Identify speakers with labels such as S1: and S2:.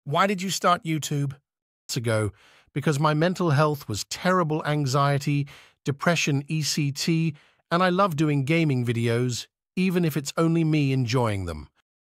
S1: Why did you start YouTube? Ago, because my mental health was terrible anxiety, depression, ECT, and I love doing gaming videos, even if it's only me enjoying them.